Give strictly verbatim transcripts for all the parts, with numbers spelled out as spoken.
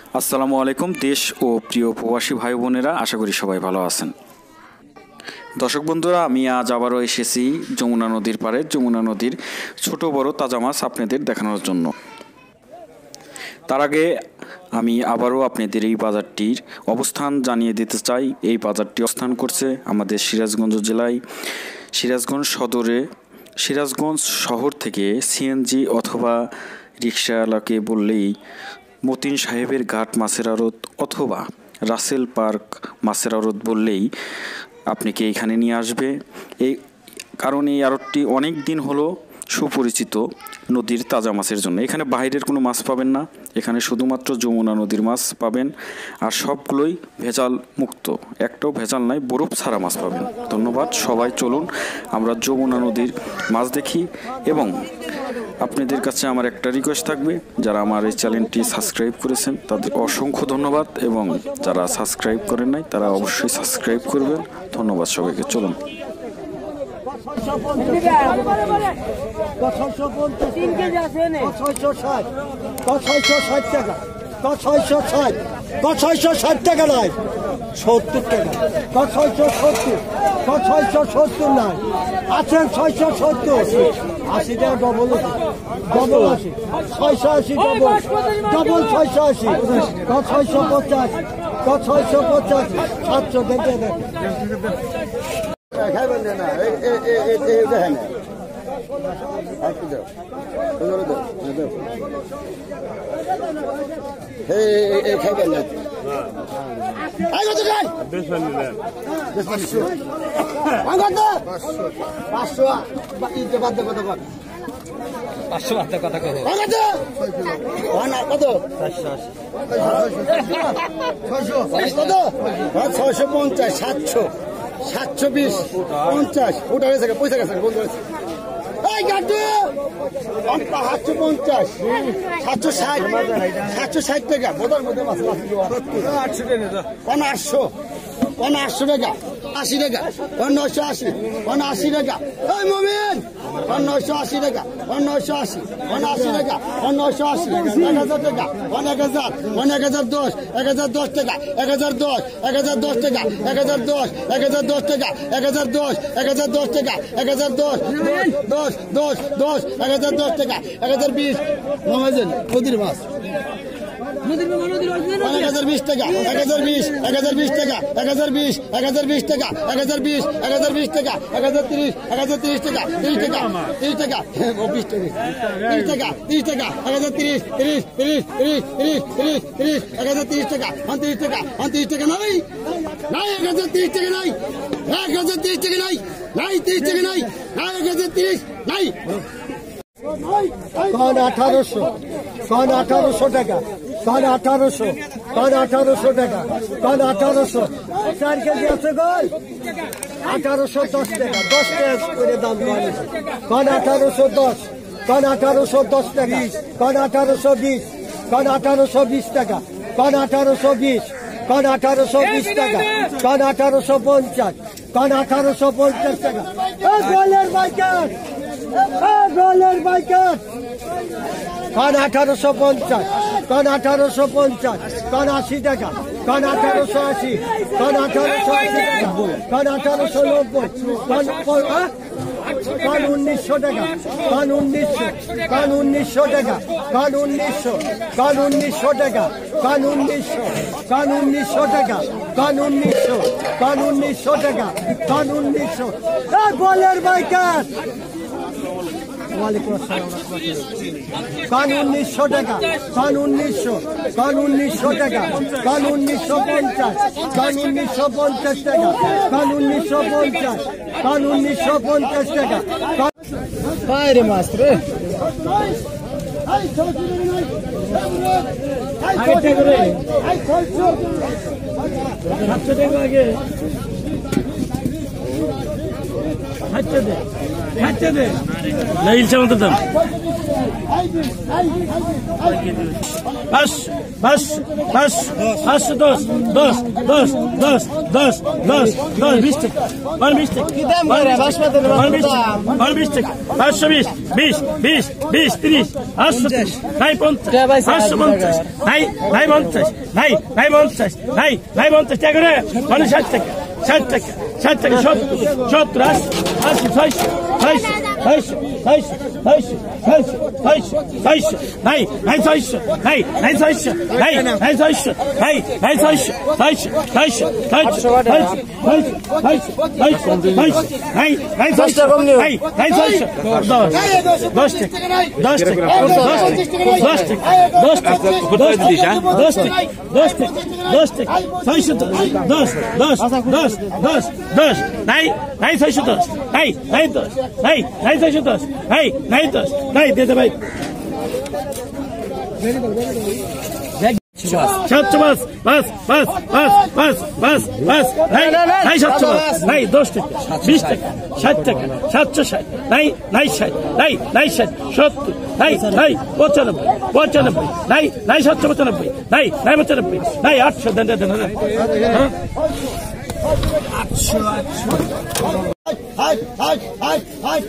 আসসালামু আলাইকুম। দেশ ও প্রিয় প্রবাসী ভাই বোনেরা, আশা করি সবাই ভালো আছেন। দর্শক বন্ধুরা, আমি আজ আবারও এসেছি যমুনা নদীর পাড়ে। যমুনা নদীর ছোট বড় তাজা মাছ আপনাদের দেখানোর জন্য। তার আগে আমি আবারও আপনাদের এই বাজারটির অবস্থান জানিয়ে দিতে চাই। এই বাজারটি অবস্থান করছে আমাদের সিরাজগঞ্জ জেলায়, সিরাজগঞ্জ সদরে। সিরাজগঞ্জ শহর থেকে সিএনজি অথবা রিক্সাওয়ালাকে বললেই মতিন সাহেবের ঘাট মাছের আড়ত অথবা রাসেল পার্ক মাছের আড়ত বললেই আপনাকে এখানে নিয়ে আসবে। এই কারণ এই আড়তটি অনেক দিন হলো সুপরিচিত নদীর তাজা মাছের জন্য। এখানে বাইরের কোনো মাছ পাবেন না, এখানে শুধুমাত্র যমুনা নদীর মাছ পাবেন, আর সবগুলোই ভেজাল মুক্ত, একটাও ভেজাল নাই, বরফ ছাড়া মাছ পাবেন। ধন্যবাদ সবাই, চলুন আমরা যমুনা নদীর মাছ দেখি। এবং আপনাদের কাছে আমার একটা রিকোয়েস্ট থাকবে, যারা আমার এই চ্যানেলটি সাবস্ক্রাইব করেছেন তাদের অসংখ্য ধন্যবাদ, এবং যারা সাবস্ক্রাইব করেন নাই তারা অবশ্যই সাবস্ক্রাইব করবেন। ধন্যবাদ সবাইকে, চলুন। ছয়শো ষাট টাকা নাই, সত্তর টাকা, ছয়শো সত্তর, ছয়শো সত্তর নাই, আছেন ছয়শো সত্তর, আশি টাকা ডবল, ডবল আশি, ছয়শো আশি ডবল, ডবল ছয়শো আশি, ছয়শো পঞ্চাশ, ছয়শো পঞ্চাশ, সাতশো দেখে দেন। খাইবেন না, দেখেন খাইবেন না, পাঁচশো পাঁচশো কথা কত ছয়শো পঞ্চাশ, সাতশো, সাতশো বিশ, পঞ্চাশ, ওটা গেছে পয়সা গেছে বন্ধু হয়েছে, সাতশো পঞ্চাশ, সাতশো ষাট, সাতশো ষাট টাকা বোধার মধ্যে আটশো, আটশো টাকা, আশি টাকা, নয়শো আশি, আশি টাকা, ওই মমিন নয়শো আশি টাকা, নয়শো আশি, আশি টাকা, নয়শো আশি, এক হাজার টাকা, এক হাজার, এক হাজার দশ, এক হাজার দশ টাকা, এক হাজার দশ, এক হাজার দশ টাকা, এক হাজার দশ, এক হাজার দশ টাকা, এক হাজার দশ, এক হাজার দশ টাকা, এক হাজার দশ, দশ, দশ, দশ, এক হাজার দশ টাকা, এক হাজার বিশ, নদীর মাছ, এক হাজার বিশ টাকা, এক হাজার বিশ, এক হাজার বিশ টাকা, এক হাজার বিশ, এক হাজার বিশ টাকা, এক হাজার বিশ, এক হাজার বিশ টাকা, এক হাজার তিরিশ, এক হাজার তিরিশ টাকা, তিরিশ টাকা, তিরিশ টাকা, বিশ টাকা, তিরিশ টাকা, তিরিশ টাকা, এক হাজার তিরিশ, তিরিশ, তিরিশ, তিরিশ, তিরিশ, তিরিশ, তিরিশ, এক হাজার তিরিশ টাকা, তিরিশ টাকা, তিরিশ টাকা নাই, নাই এক হাজার তিরিশ টাকা নাই, এক হাজার তিরিশ টাকা নাই, নাই তিরিশ টাকা নাই, নাই এক হাজার তিরিশ নাই, কন আঠারোশো, কন আঠারোশো টাকা, কন আঠারোশো, কন আঠারোশো টাকা, কন আঠারোশো, চার কেজি আছে গল, আঠারোশো দশ টাকা, দশ টাকা করে দাম বলে, কন আঠারোশো দশ, কন আঠারোশো দশ টাকা, কন আঠারোশো বিশ, কন আঠারোশো বিশ টাকা, কন আঠারোশো বিশ, কন আঠারোশো বিশ টাকা, কন আঠারোশো পঞ্চাশ, কন আঠারোশো পঞ্চাশ টাকা, গোলের বাইকার, গোলের বাইকার, কন আঠারোশো পঞ্চাশ, কন আঠারোশো পঞ্চাশ, কন আশি টাকা, কন আঠারোশো আশি, কন আঠারোশো আশি টাকা, কন আঠারোশো নব্বই, কন উনিশশো টাকা, কন উনিশশো, কন উনিশশো টাকা, কন উনিশশো, কন উনিশশো টাকা, কন উনিশশো, কন উনিশশো টাকা, কন উনিশশো, কন উনিশশো টাকা, কন উনিশশো, বলের বাইকার, ওয়ালাইকুম আসসালাম, কন উনিশশো টাকা, কন উনিশশো, কন উনিশশো টাকা, কন উনিশশো পঞ্চাশ, কন উনিশশো পঞ্চাশ টাকা, কন উনিশশো পঞ্চাশ, কন উনিশশো পঞ্চাশ টাকা, বাইরে মাছ রে সাতশো টাকা আগে হাঁটতে দে হাঁটতে দে না ইলশা মতো দাম বাস বাস বাস পাঁচশো দশ দশ দশ দশ দশ দশ দশ বিশ টাকা মান বিশ টাকা মান বিশ মান বিশ টাকা পাঁচশো বিশ বিশ বিশ বিশ তিরিশ পাঁচশো তিরিশ ভাই পঞ্চাশ পাঁচশো পঞ্চাশ ভাই ভাই পঞ্চাশ ভাই ভাই পঞ্চাশ ভাই ভাই পঞ্চাশ টাকা করে মানে ষাট টাকা ষাট টাকা ষাট টাকা সত্তর সত্তর আশি আশি ছয়শো ছয়শো ছয়শো ছয়শো ছয়শো ছয়শো ছয়শো ছয়শো ভাই ভাই ছয়শো ভাই ভাই ছয়শো ভাই ভাই ছয়শো ভাই ভাই ছয়শো ছয়শো ছয়শো ছয়শো ছয়শো ছয়শো ছয়শো ভাই ভাই ছয়শো ভাই ভাই ছয়শো দশ দশ টাকা দশ টাকা দশ টাকা দশ টাকা দশ টাকা দশ টাকা দশ টাকা দশ টাকা ছয়শো দশ দশ দশ দশ দশ ভাই ভাই ছয়শো দশ ভাই ভাই দশ ভাই ভাই ছয়শো দশ ভাই ভাই দশ ভাই দিতে ভাই সাতশো পাঁচ পাঁচ পাঁচ পাঁচ পাঁচ পাঁচ পাঁচ ভাই ভাই সাতশো পাঁচ ভাই দশ টাকা বিশ টাকা ষাট টাকা সাতশো ষাট ভাই ভাই ষাট ভাই ভাই ষাট সত্তর ভাই ভাই পঁচানব্বই পঁচানব্বই ভাই ভাই সাতশো পঁচানব্বই ভাই ভাই পঁচানব্বই ভাই আটশো দেন দেন আটশো আটশো হাই হাই হাই হাই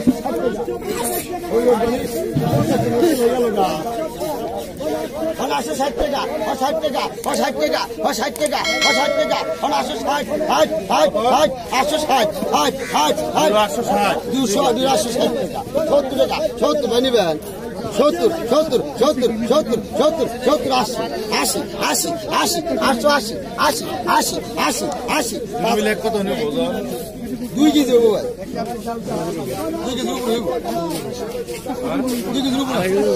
আটশো ষাট টাকা ষাট টাকা ষাট টাকা ষাট টাকা ষাট টাকা আটশো ষাট হাট হাট হাট আটশো ষাট হাট হাট হাট আটশো ষাট দুশো দুশো ষাট টাকা সত্তর টাকা সত্তর নেবেন সত্তর সত্তর সত্তর সত্তর সত্তর সত্তর আশি আশি আশি আশি আটশো আশি আশি আশি আশি আশি কত দুই কেজি হবো দুই কেজি উপরে দুই কেজির উপরে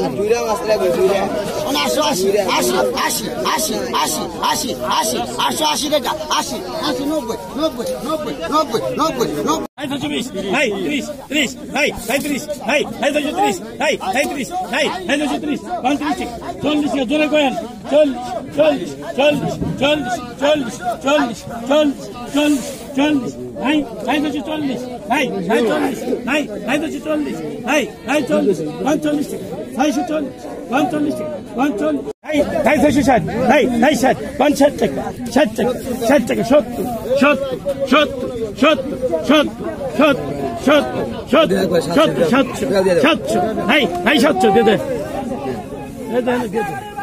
আটশো আশি আশি আশি আশি আশি আশি আশি আটশো আশি টাকা আশি আশি নব্বই নব্বই নব্বই নব্বই নব্বই নব্বই বিশ ভাই ত্রিশ ত্রিশ ভাই ভাই ত্রিশ ভাই ভাই দুশো ত্রিশ ভাই ভাই ত্রিশ ভাই ভাই দুশো ত্রিশ পঁয়ত্রিশ চল্লিশ জোরে করেন চল্লিশ চল্লিশ চল্লিশ চল্লিশ চল্লিশ চল্লিশ চল্লিশ চল্লিশ চল্লিশ ভাই ভাই দুশো চল্লিশ ভাই ভাই চল্লিশ ভাই ভাই দুশো চল্লিশ ভাই ভাই চল্লিশ পঞ্চল্লিশ টাকা ছয়শো চল্লিশ পঞ্চল্লিশ টাকা পঞ্চল্লিশ ভাই ভাই ছয়শো ষাট ভাই ভাই ষাট পঞ্চাশ টাকা ষাট টাকা ষাট টাকা সত্তর সত্তর সত্তর সত্তর সত্তর সত্তর সত্তর সত্তর সাতশো সাতশো ভাই ভাই সাতশো দে দে